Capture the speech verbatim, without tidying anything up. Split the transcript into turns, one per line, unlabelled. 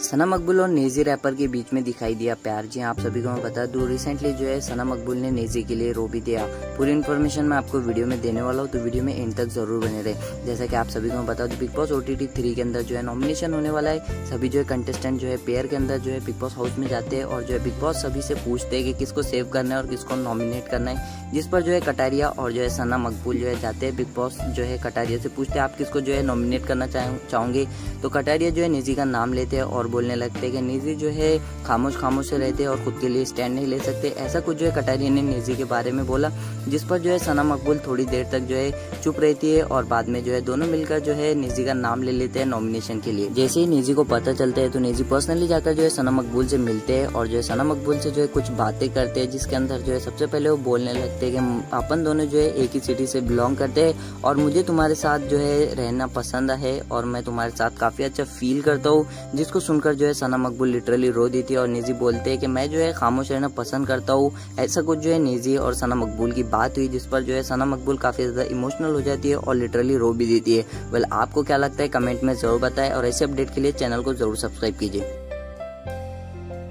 सना मकबूल और नेजी रैपर के बीच में दिखाई दिया प्यार। जी आप सभी को मैं बता दूं, रिसेंटली जो है सना मकबूल ने नेजी के लिए रो भी दिया। पूरी इन्फॉर्मेशन मैं आपको वीडियो में देने वाला हूं, तो वीडियो में एंड तक जरूर बने रहे। जैसा कि आप सभी को मैं बता दूं, बिग बॉस ओटीटी थ्री के अंदर जो है नॉमिनेशन होने वाला है। सभी जो है कंटेस्टेंट जो है पेयर के अंदर जो है बिग बॉस हाउस में जाते हैं और जो है बिग बॉस सभी से पूछते हैं कि किसको सेव करना है और किसको नॉमिनेट करना है। जिस पर जो है कटारिया और जो है सना मकबूल जो है जाते हैं। बिग बॉस जो है कटारिया से पूछते हैं आप किसको जो है नॉमिनेट करना चाहोगे। तो कटारिया जो है नेजी का नाम लेते हैं और बोलने लगते हैं कि नेजी जो है खामोश खामोश से रहते हैं और खुद के लिए स्टैंड नहीं ले सकते। ऐसा कुछ जो है कटारिया ने नेजी के बारे में बोला, जिस पर जो है सना मकबूल थोड़ी देर तक जो है चुप रहती है और बाद में जो है दोनों मिलकर जो है नेजी का नाम ले लेते हैं नॉमिनेशन के लिए। जैसे ही नेजी को पता चलता है तो नेजी पर्सनली जाकर जो है सना मकबूल से मिलते हैं और जो है सना मकबूल से जो है कुछ बातें करते हैं, जिसके अंदर जो है सबसे पहले वो बोलने लगते हैं कि अपन दोनों जो है एक ही सिटी से बिलोंग करते हैं और मुझे तुम्हारे साथ जो है रहना पसंद है और मैं तुम्हारे साथ काफी अच्छा फील करता हूँ। जिसको सुनकर जो है सना मकबूल लिटरली रो दी थी और नेजी बोलते हैं कि मैं जो है खामोश रहना पसंद करता हूँ। ऐसा कुछ जो है नेजी और सना मकबूल की बात हुई, जिस पर जो है सना मकबूल काफी ज्यादा इमोशनल हो जाती है और लिटरली रो भी देती है। वेल आपको क्या लगता है कमेंट में जरूर बताएं और ऐसे अपडेट के लिए चैनल को जरूर सब्सक्राइब कीजिए।